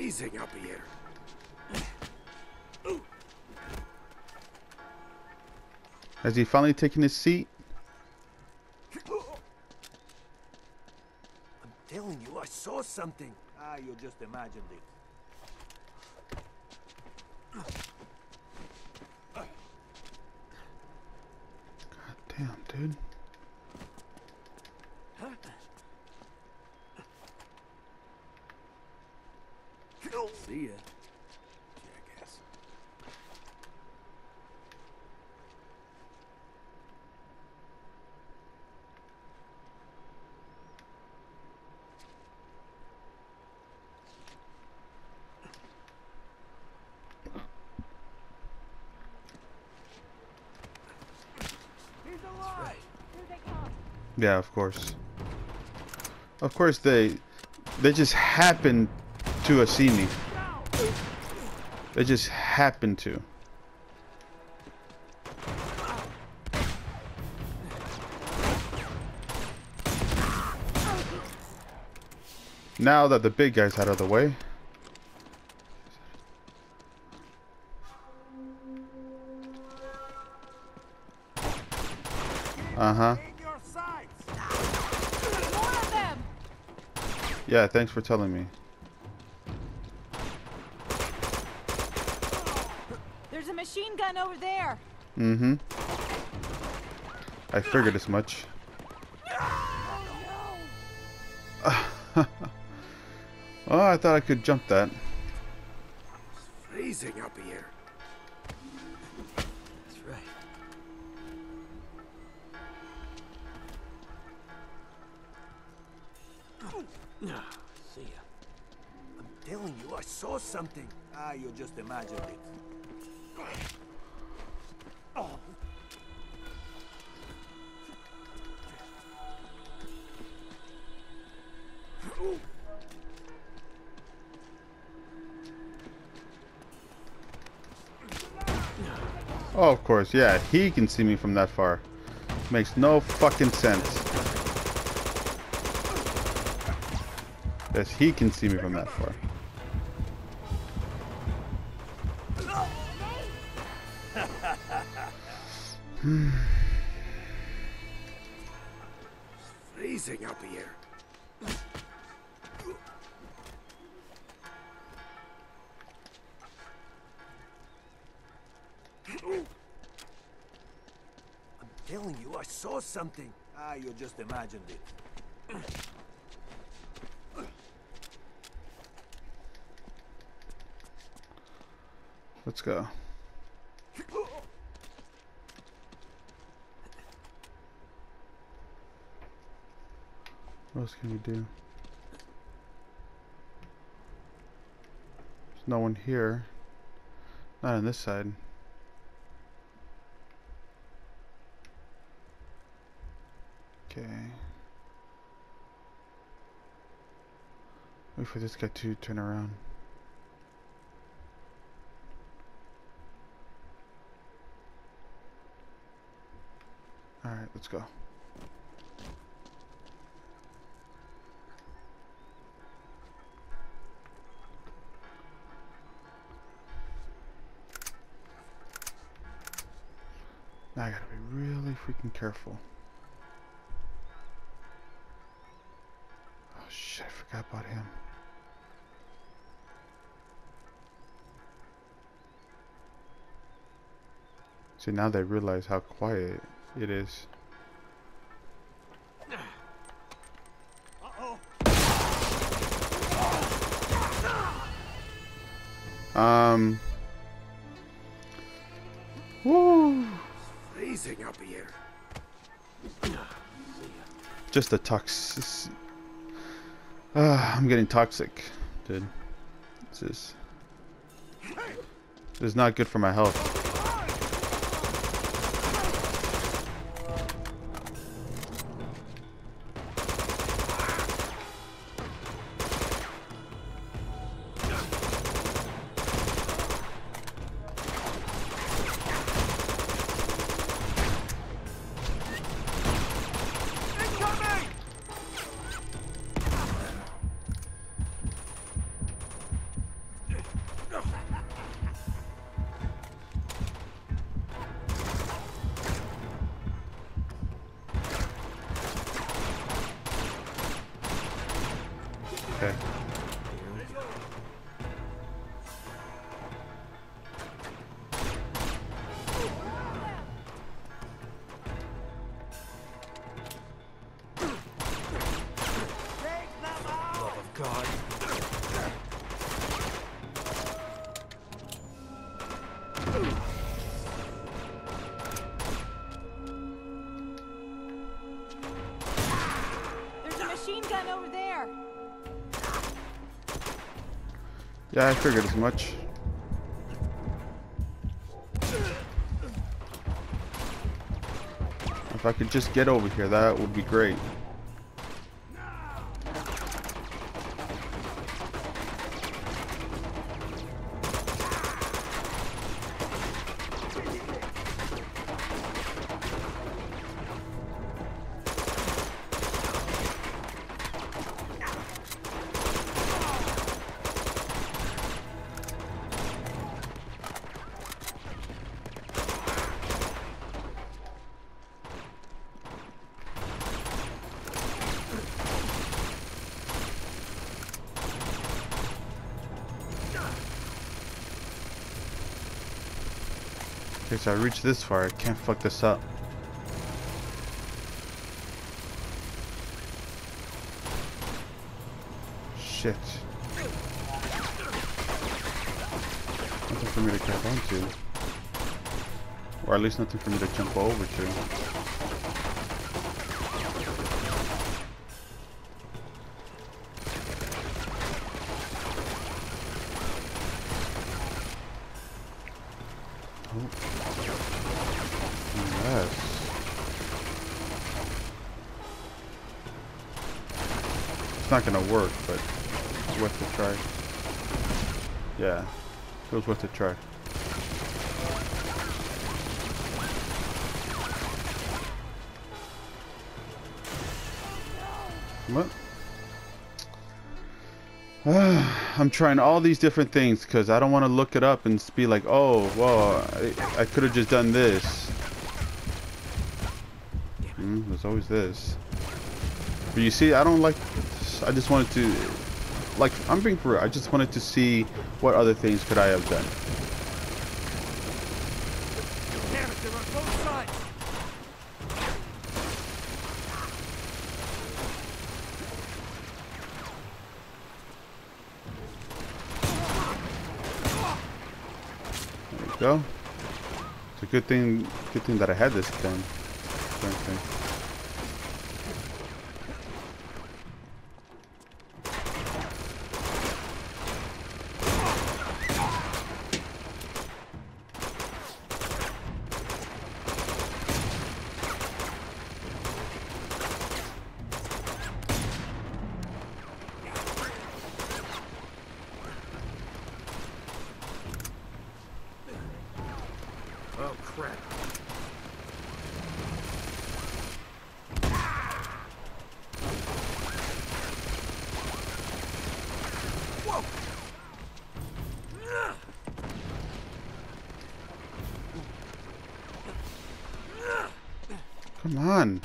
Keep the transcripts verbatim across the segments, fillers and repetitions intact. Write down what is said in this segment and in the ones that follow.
freezing up here. Has he finally taken his seat? I'm telling you, I saw something. Ah, you just imagined it. God damn, dude. See ya, jackass. He's alive. Here they come. Yeah, of course. Of course they they just happened to uh, see me. They just happened to. Now that the big guy's out of the way. Uh-huh. Yeah, thanks for telling me. There's a machine gun over there. Mm-hmm. I figured as much. Oh, I thought I could jump that. It's freezing up here. That's right. See ya. I'm telling you, I saw something. Ah, you just imagined it. Oh. Oh, of course, yeah, he can see me from that far. Makes no fucking sense. Yes, he can see me from that far. Hmm. Freezing up here. I'm telling you, I saw something. Ah, you just imagined it. Let's go. What else can we do? There's no one here. Not on this side. Okay. Wait for this guy to turn around. Alright, let's go. Now I gotta be really freaking careful. Oh shit, I forgot about him. See, now they realize how quiet it is. Uh-oh. Um. Woo! Freezing up here. Just a toxic. Uh, I'm getting toxic, dude. This is. This is not good for my health. Okay. Love of God. There's a machine gun over there. Yeah, I figured as much. If I could just get over here, that would be great. Okay, so I reached this far. I can't fuck this up. Shit. Nothing for me to grab onto. Or at least nothing for me to jump over to. It's not gonna work, but it's worth a try. Yeah, it was worth a try. What? I'm trying all these different things because I don't want to look it up and be like, oh, well, I, I could have just done this. Mm, there's always this. But you see, I don't like. I just wanted to, like, I'm being for real. I just wanted to see what other things could I have done. Damn it, they're on both sides. There we go. It's a good thing. Good thing that I had this gun. Thing. Oh, crap. Whoa! Come on.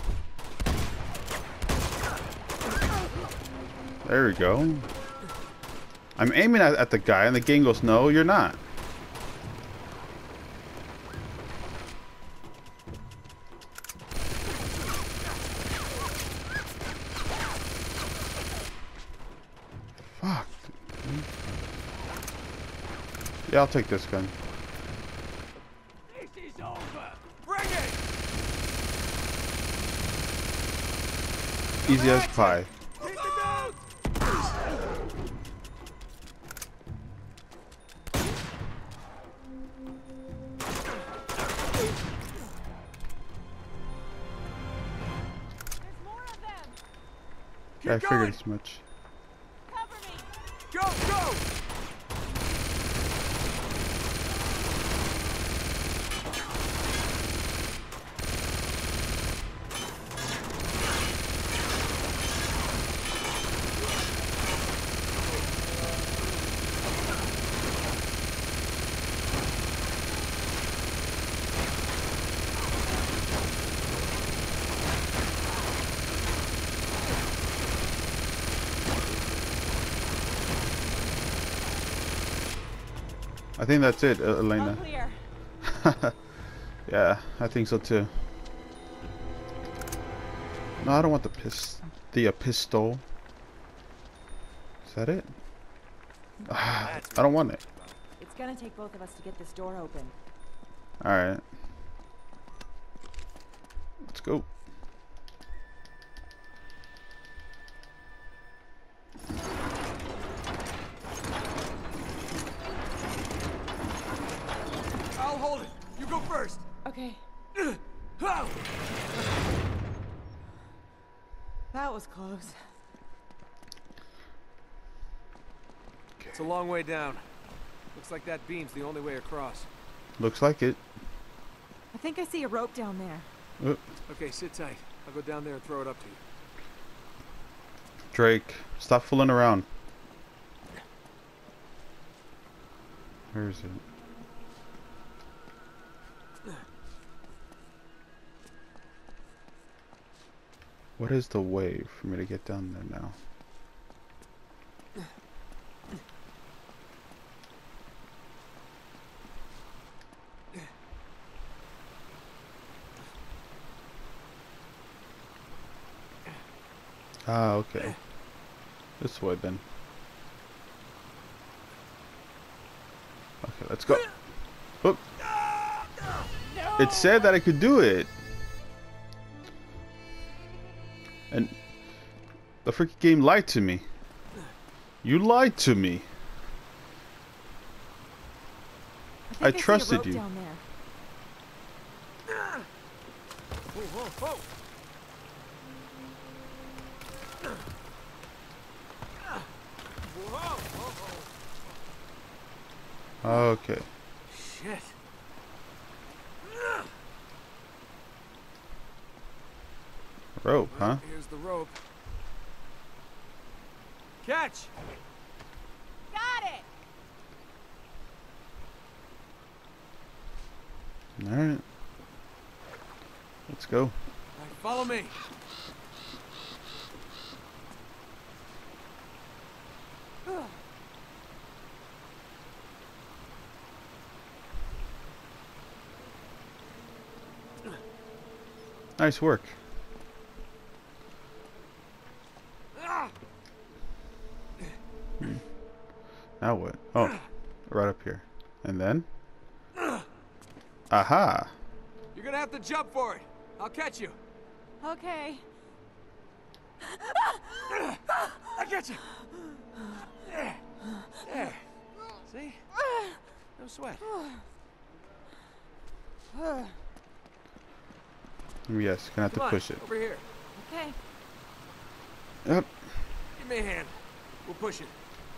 There we go. I'm aiming at, at the guy and the game goes, no, you're not. Fuck. Yeah, I'll take this gun. This is over. Bring it. Easy as pie. Hit the nose. There's more of them. Yeah, I Keep figured going. as much. Cover me. Go, go. I think that's it, uh, All Elena. clear. Yeah, I think so too. No, I don't want the pis the uh, pistol. Is that it? Ah, I don't want it. It's gonna take both of us to get this door open. All right, let's go. I'll hold it. You go first. Okay. Oh! That was close. It's a long way down. Looks like that beam's the only way across. Looks like it. I think I see a rope down there. Oop. Okay, sit tight. I'll go down there and throw it up to you. Drake, stop fooling around. Where is it? What is the way for me to get down there now? Ah, okay. This way then. Okay, let's go. Oop. It said that I could do it. And the freaking game lied to me. You lied to me. I, I think I trusted see a rope you. Down there. Whoa, whoa, whoa! Whoa, whoa, whoa. Okay. Shit. Rope, huh? Here's the rope. Catch! Got it. Alright. Let's go. All right, follow me. Nice work. Now what? Oh, right up here. And then? Aha! You're gonna have to jump for it. I'll catch you. Okay. I get you. There. There. See? No sweat. Yes, gonna have to Come on, push it. over here. Okay. Yep. Give me a hand. We'll push it.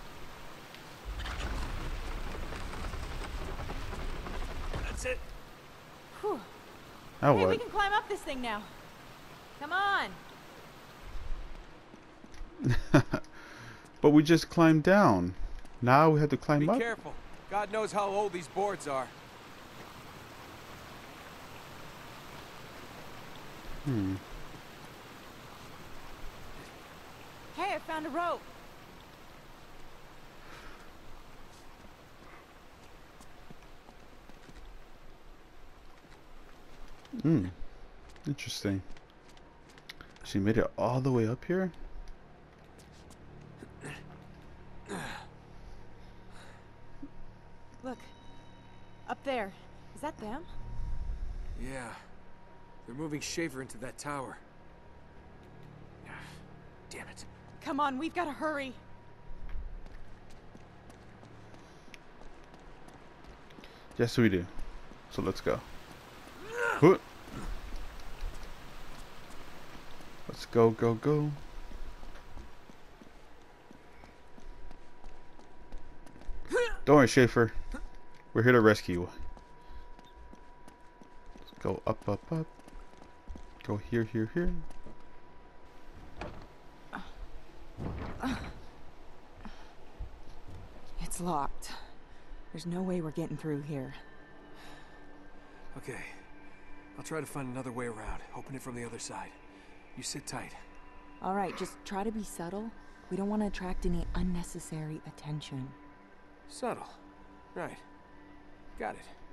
That's it. Whew. Now Hey, we what? can climb up this thing now. Come on. But we just climbed down. Now we have to climb Be up? careful. God knows how old these boards are. Hmm. Hey, I found a rope. Hmm. Interesting. She made it all the way up here? Look. Up there. Is that them? Yeah. They're moving Schaefer into that tower. Damn it. Come on, we've got to hurry. Yes, we do. So let's go. Whoop. Let's go, go, go. Don't worry, Schaefer. We're here to rescue you. Let's go up, up, up. Go here, here, here. It's locked. There's no way we're getting through here. Okay. I'll try to find another way around. Open it from the other side. You sit tight. All right, just try to be subtle. We don't want to attract any unnecessary attention. Subtle. Right. Got it.